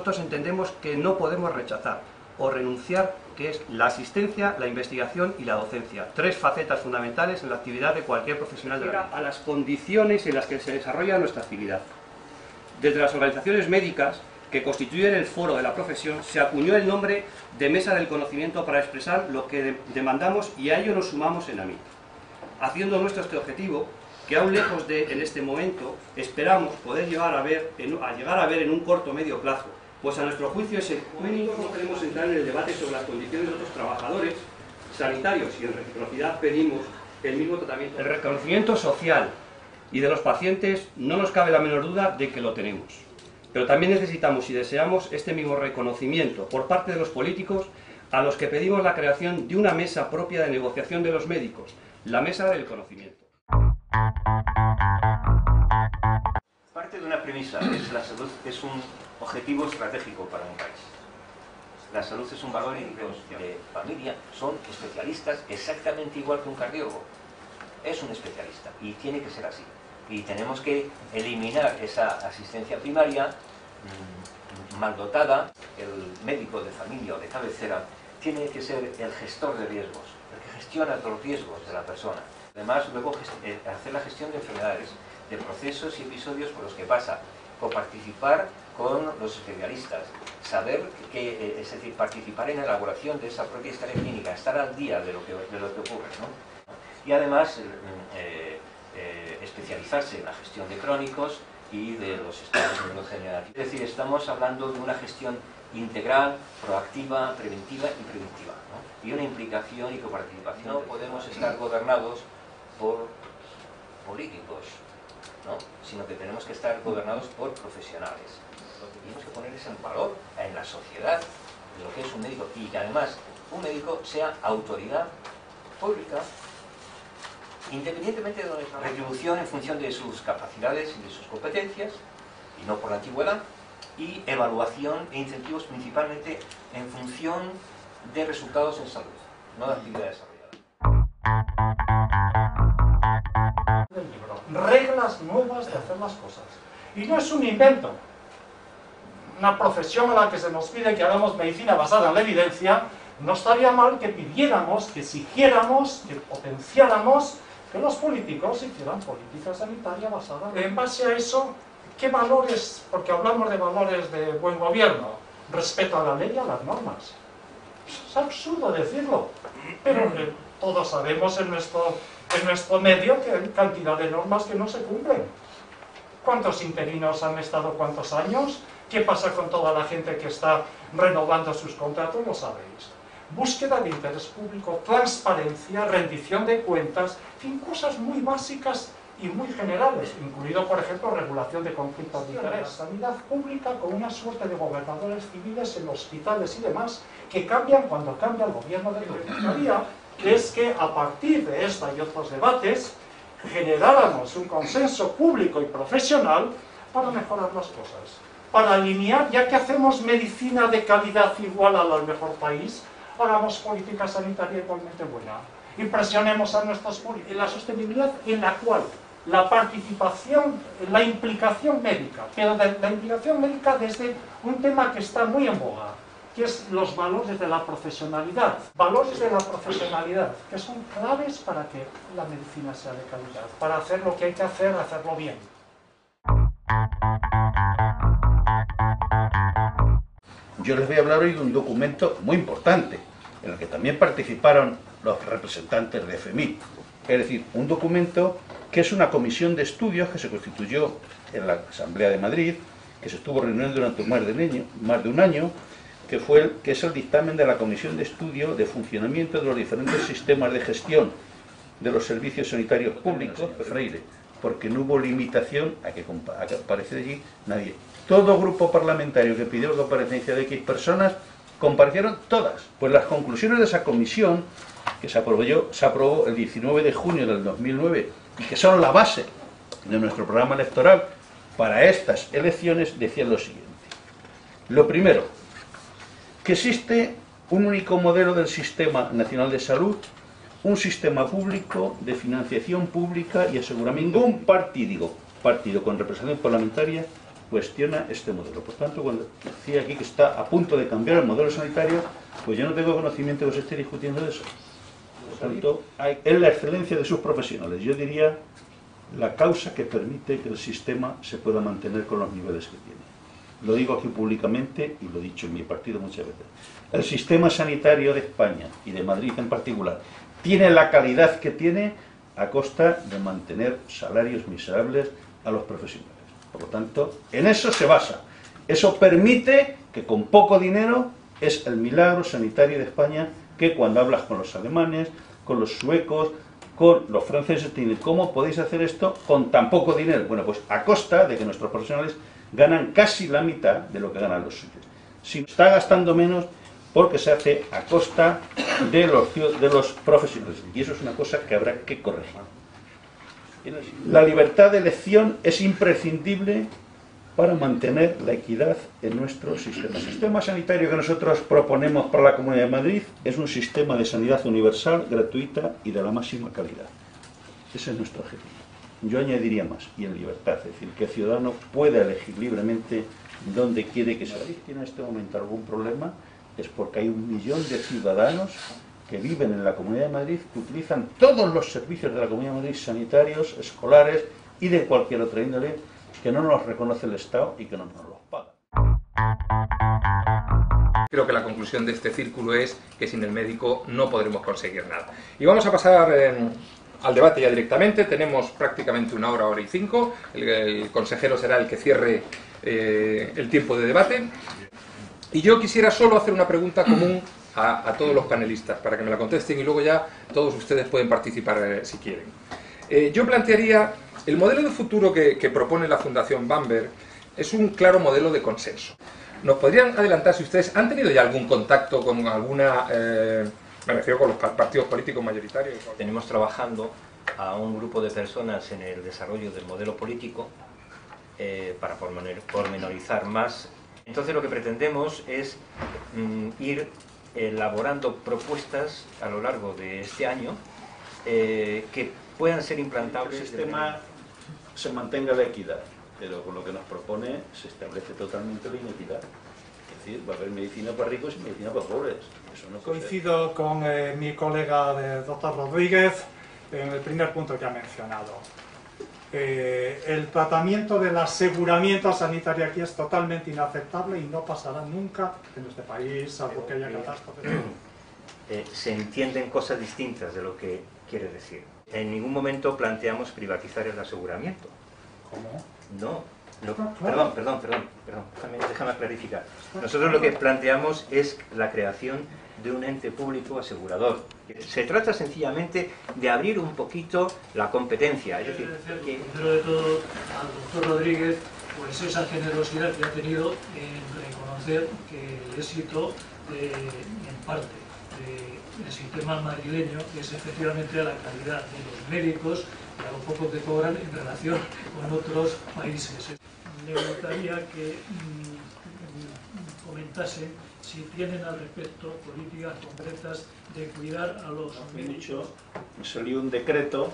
nosotros entendemos que no podemos rechazar o renunciar, que es la asistencia, la investigación y la docencia. Tres facetas fundamentales en la actividad de cualquier profesional de la medicina. A las condiciones en las que se desarrolla nuestra actividad. Desde las organizaciones médicas, que constituyen el foro de la profesión, se acuñó el nombre de Mesa del Conocimiento para expresar lo que demandamos, y a ello nos sumamos en AMIT. Haciendo nuestro este objetivo, que aún lejos de en este momento, esperamos poder llegar a ver en un corto o medio plazo, pues a nuestro juicio es ecuménico. No queremos entrar en el debate sobre las condiciones de otros trabajadores sanitarios, y en reciprocidad pedimos el mismo tratamiento. El reconocimiento social y de los pacientes no nos cabe la menor duda de que lo tenemos. Pero también necesitamos y deseamos este mismo reconocimiento por parte de los políticos, a los que pedimos la creación de una mesa propia de negociación de los médicos, la Mesa del Conocimiento. Parte de una premisa es la salud es un objetivo estratégico para un país. La salud es un valor y de familia son especialistas exactamente igual que un cardiólogo. Es un especialista y tiene que ser así. Y tenemos que eliminar esa asistencia primaria mal dotada. El médico de familia o de cabecera tiene que ser el gestor de riesgos, el que gestiona los riesgos de la persona. Además, luego hacer la gestión de enfermedades, de procesos y episodios por los que pasa, coparticipar con los especialistas, saber que, es decir, participar en la elaboración de esa propia historia clínica, estar al día de lo que ocurre, ¿no? Y además especializarse en la gestión de crónicos y de los estados neurodegenerativos. Es decir, estamos hablando de una gestión integral, proactiva, preventiva y predictiva, ¿no? Y una implicación y coparticipación. No podemos estar gobernados por políticos, ¿no? Sino que tenemos que estar gobernados por profesionales. Lo que tenemos que poner es en valor en la sociedad de lo que es un médico, y que además un médico sea autoridad pública, independientemente de la retribución en función de sus capacidades y de sus competencias, y no por la antigüedad, y evaluación e incentivos principalmente en función de resultados en salud, no de actividad desarrollada. Reglas nuevas de hacer las cosas. Y no es un invento. Una profesión a la que se nos pide que hagamos medicina basada en la evidencia, no estaría mal que pidiéramos, que exigiéramos, que potenciáramos que los políticos hicieran política sanitaria basada en base a eso. ¿Qué valores? Porque hablamos de valores de buen gobierno, respeto a la ley y a las normas. Es absurdo decirlo, pero todos sabemos en nuestro medio que hay cantidad de normas que no se cumplen. ¿Cuántos interinos han estado cuántos años? ¿Qué pasa con toda la gente que está renovando sus contratos? Lo sabéis. Búsqueda de interés público, transparencia, rendición de cuentas, en fin, cosas muy básicas y muy generales, incluido, por ejemplo, regulación de conflictos de interés. La sanidad pública con una suerte de gobernadores civiles en hospitales y demás, que cambian cuando cambia el gobierno de turno. Que es que a partir de esta y otros debates generáramos un consenso público y profesional para mejorar las cosas, para alinear, ya que hacemos medicina de calidad igual a la del mejor país, hagamos política sanitaria igualmente buena, impresionemos a nuestros políticos en la sostenibilidad, en la cual la participación, la implicación médica, pero la implicación médica desde un tema que está muy en boga, que es los valores de la profesionalidad. Valores de la profesionalidad, que son claves para que la medicina sea de calidad, para hacer lo que hay que hacer, hacerlo bien. Yo les voy a hablar hoy de un documento muy importante, en el que también participaron los representantes de FEMIT. Es decir, un documento que es una comisión de estudios que se constituyó en la Asamblea de Madrid, que se estuvo reuniendo durante más de un año, que es el dictamen de la Comisión de Estudio de Funcionamiento de los diferentes sistemas de gestión de los servicios sanitarios públicos, Freire, porque no hubo limitación a que apareciera allí nadie. Todo grupo parlamentario que pidió la comparecencia de X personas, comparecieron todas. Pues las conclusiones de esa comisión, que se aprobó el 19 de junio del 2009, y que son la base de nuestro programa electoral para estas elecciones, decían lo siguiente. Lo primero, que existe un único modelo del Sistema Nacional de Salud, un sistema público de financiación pública y aseguramiento. Ningún partido con representación parlamentaria cuestiona este modelo. Por tanto, cuando decía aquí que está a punto de cambiar el modelo sanitario, pues yo no tengo conocimiento de que se esté discutiendo de eso. Por tanto, es la excelencia de sus profesionales. Yo diría la causa que permite que el sistema se pueda mantener con los niveles que tiene. Lo digo aquí públicamente y lo he dicho en mi partido muchas veces. El sistema sanitario de España y de Madrid en particular tiene la calidad que tiene a costa de mantener salarios miserables a los profesionales. Por lo tanto, en eso se basa. Eso permite que con poco dinero es el milagro sanitario de España, que cuando hablas con los alemanes, con los suecos, con los franceses, te dicen, ¿cómo podéis hacer esto con tan poco dinero? Bueno, pues a costa de que nuestros profesionales ganan casi la mitad de lo que ganan los suyos. Si está gastando menos, porque se hace a costa de los profesionales. Y eso es una cosa que habrá que corregir. La libertad de elección es imprescindible para mantener la equidad en nuestro sistema. El sistema sanitario que nosotros proponemos para la Comunidad de Madrid es un sistema de sanidad universal, gratuita y de la máxima calidad. Ese es nuestro objetivo. Yo añadiría más, y en libertad, es decir, que el ciudadano pueda elegir libremente dónde quiere que se vaya. Si tiene en este momento algún problema, es porque hay 1 millón de ciudadanos que viven en la Comunidad de Madrid, que utilizan todos los servicios de la Comunidad de Madrid, sanitarios, escolares y de cualquier otra índole, que no nos reconoce el Estado y que no nos los paga. Creo que la conclusión de este círculo es que sin el médico no podremos conseguir nada. Y vamos a pasar al debate ya directamente. Tenemos prácticamente 1 hora, 1 hora y 5. El consejero será el que cierre el tiempo de debate. Y yo quisiera solo hacer una pregunta común a todos los panelistas, para que me la contesten y luego ya todos ustedes pueden participar si quieren. Yo plantearía, el modelo de futuro que propone la Fundación Bamberg es un claro modelo de consenso. ¿Nos podrían adelantar si ustedes han tenido ya algún contacto con alguna, me refiero con los partidos políticos mayoritarios? Tenemos trabajando a un grupo de personas en el desarrollo del modelo político para pormenorizar más. Entonces lo que pretendemos es ir elaborando propuestas a lo largo de este año que puedan ser implantables. El sistema se mantenga la equidad, pero con lo que nos propone se establece totalmente la inequidad. Es decir, va a haber medicina para ricos y medicina para pobres. Eso no Coincido con mi colega doctor Rodríguez en el primer punto que ha mencionado. El tratamiento del aseguramiento sanitario aquí es totalmente inaceptable y no pasará nunca en este país, salvo que haya catástrofes. Se entienden cosas distintas de lo que quiere decir. En ningún momento planteamos privatizar el aseguramiento. ¿Cómo? No. Claro. Perdón. Déjame clarificar. Nosotros lo que planteamos es la creación de un ente público asegurador. Se trata sencillamente de abrir un poquito la competencia. Es decir, que... Primero de todo, al doctor Rodríguez, pues esa generosidad que ha tenido en reconocer que el éxito, en parte, del sistema madrileño es efectivamente a la calidad de los médicos y a lo poco que cobran en relación con otros países. Me gustaría que comentasen si tienen al respecto políticas concretas de cuidar a los médicos. Salió un decreto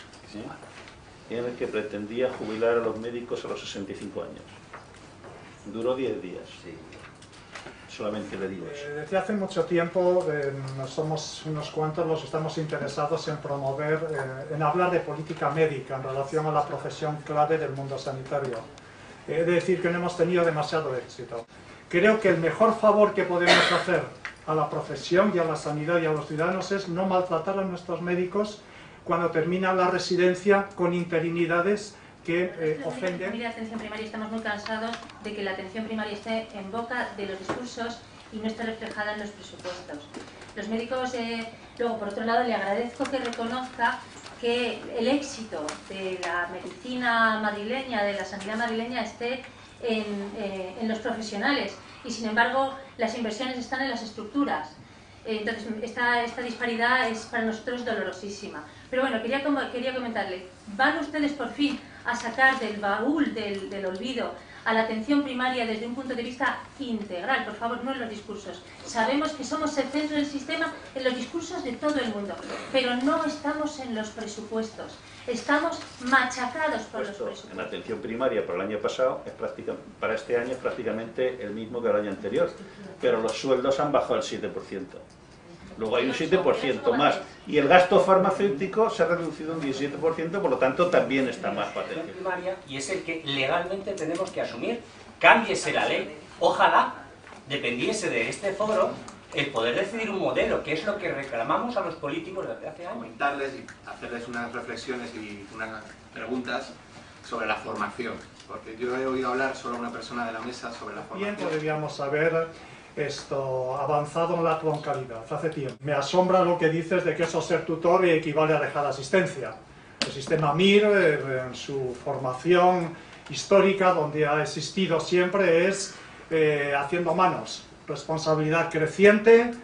en el que pretendía jubilar a los médicos a los 65 años. Duró 10 días. Solamente le digo eso. Desde hace mucho tiempo somos unos cuantos los que estamos interesados en promover, en hablar de política médica en relación a la profesión clave del mundo sanitario. He de decir que no hemos tenido demasiado éxito. Creo que el mejor favor que podemos hacer a la profesión y a la sanidad y a los ciudadanos es no maltratar a nuestros médicos cuando terminan la residencia con interinidades que ofenden. En la atención primaria estamos muy cansados de que la atención primaria esté en boca de los discursos y no esté reflejada en los presupuestos. Los médicos, luego por otro lado, le agradezco que reconozca que el éxito de la medicina madrileña, de la sanidad madrileña, esté en los profesionales y sin embargo las inversiones están en las estructuras. Entonces esta disparidad es para nosotros dolorosísima. Pero bueno, quería comentarle, ¿van ustedes por fin a sacar del baúl del olvido a la atención primaria desde un punto de vista integral, por favor, no en los discursos. Sabemos que somos el centro del sistema en los discursos de todo el mundo, pero no estamos en los presupuestos. Estamos machacados por los presupuestos. En atención primaria para el año pasado, para este año es prácticamente el mismo que el año anterior, pero los sueldos han bajado el 7%. Luego hay un 7% más. Y el gasto farmacéutico se ha reducido un 17%, por lo tanto también está más patente. Y es el que legalmente tenemos que asumir. Cámbiese la ley. Ojalá dependiese de este foro el poder decidir un modelo, que es lo que reclamamos a los políticos desde hace años. Comentarles y hacerles unas reflexiones y unas preguntas sobre la formación. Porque yo he oído hablar solo a una persona de la mesa sobre la formación. Bien, podríamos haber avanzado en la troncalidad hace tiempo. Me asombra lo que dices de que eso ser tutor equivale a dejar asistencia. El sistema MIR, en su formación histórica, donde ha existido siempre, es haciendo manos, responsabilidad creciente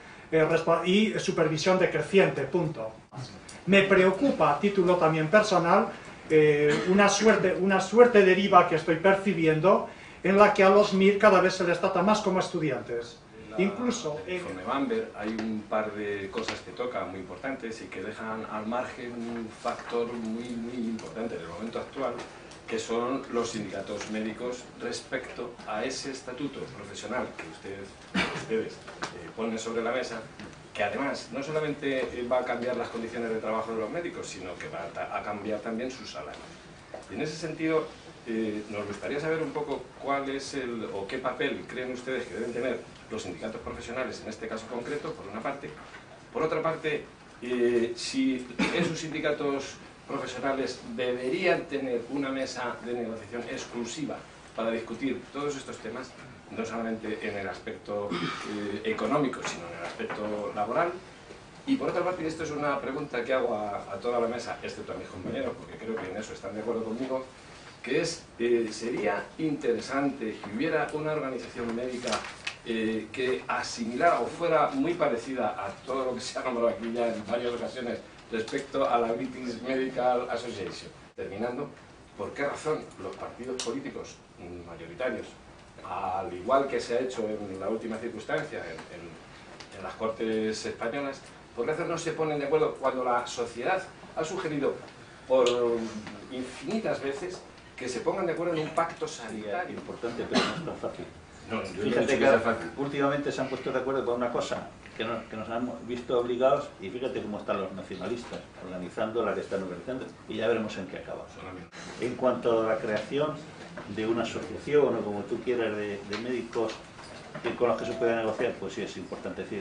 y supervisión decreciente, punto. Me preocupa, a título también personal, una suerte deriva que estoy percibiendo, en la que a los MIR cada vez se les trata más como estudiantes. Incluso en Bamber hay un par de cosas que tocan muy importantes y que dejan al margen un factor muy importante en el momento actual, que son los sindicatos médicos respecto a ese estatuto profesional que ustedes ponen sobre la mesa, que además no solamente va a cambiar las condiciones de trabajo de los médicos, sino que va a cambiar también sus salarios. Y en ese sentido, nos gustaría saber un poco cuál es o qué papel creen ustedes que deben tener los sindicatos profesionales, en este caso concreto, por una parte. Por otra parte, si esos sindicatos profesionales deberían tener una mesa de negociación exclusiva para discutir todos estos temas, no solamente en el aspecto económico, sino en el aspecto laboral. Y por otra parte, y esto es una pregunta que hago a toda la mesa, excepto a mis compañeros, porque creo que en eso están de acuerdo conmigo, que es, sería interesante que hubiera una organización médica que asimilara o fuera muy parecida a todo lo que se ha nombrado aquí ya en varias ocasiones respecto a la British Medical Association. Terminando, ¿por qué razón los partidos políticos mayoritarios, al igual que se ha hecho en la última circunstancia en las Cortes españolas, por qué razón no se ponen de acuerdo cuando la sociedad ha sugerido por infinitas veces que se pongan de acuerdo en un pacto sanitario? Importante, pero no es tan fácil. No, fíjate que últimamente se han puesto de acuerdo con una cosa que nos han visto obligados, y fíjate cómo están los nacionalistas organizando la que están organizando, y ya veremos en qué acaba. En cuanto a la creación de una asociación o como tú quieras de médicos con los que se pueda negociar, pues sí es importante decir.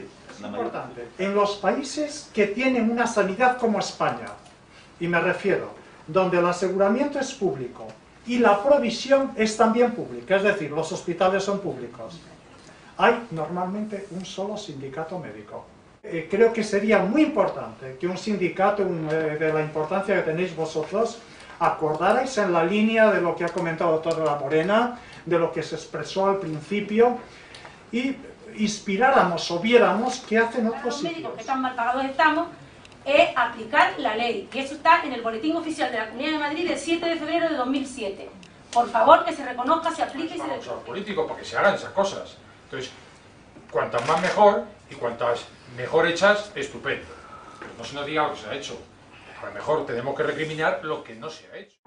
En los países que tienen una sanidad como España, y me refiero, donde el aseguramiento es público y la provisión es también pública, es decir, los hospitales son públicos, hay normalmente un solo sindicato médico. Creo que sería muy importante que un sindicato de la importancia que tenéis vosotros acordarais en la línea de lo que ha comentado el doctor La Morena, de lo que se expresó al principio, y inspiráramos o viéramos qué hacen otros sitios. Los médicos que tan mal pagados estamos, es aplicar la ley, y eso está en el Boletín Oficial de la Comunidad de Madrid del 7 de febrero de 2007. Por favor, que se reconozca, se aplique y se defienda. Los políticos para que se hagan esas cosas. Entonces, cuantas más mejor, y cuantas mejor hechas, estupendo. Pero no se nos diga lo que se ha hecho. A lo mejor tenemos que recriminar lo que no se ha hecho.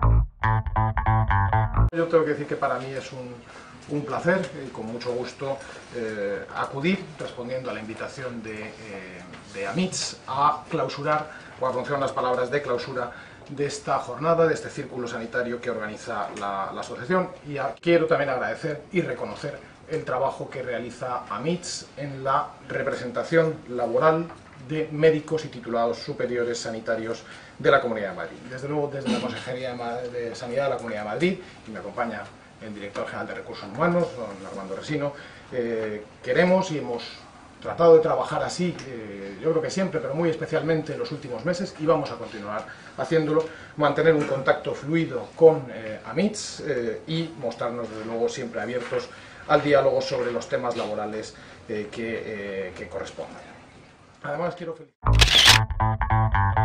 Yo tengo que decir que para mí es un placer y con mucho gusto acudir, respondiendo a la invitación de AMITS, a clausurar o a pronunciar unas palabras de clausura de esta jornada, de este círculo sanitario que organiza la asociación. Y quiero también agradecer y reconocer el trabajo que realiza AMITS en la representación laboral de médicos y titulados superiores sanitarios de la Comunidad de Madrid. Desde luego, desde la Consejería de Sanidad de la Comunidad de Madrid, y me acompaña el Director General de Recursos Humanos, don Armando Resino, queremos y hemos tratado de trabajar así, yo creo que siempre, pero muy especialmente en los últimos meses, y vamos a continuar haciéndolo, mantener un contacto fluido con AMITS y mostrarnos, desde luego, siempre abiertos al diálogo sobre los temas laborales que correspondan. Además, quiero felicitar.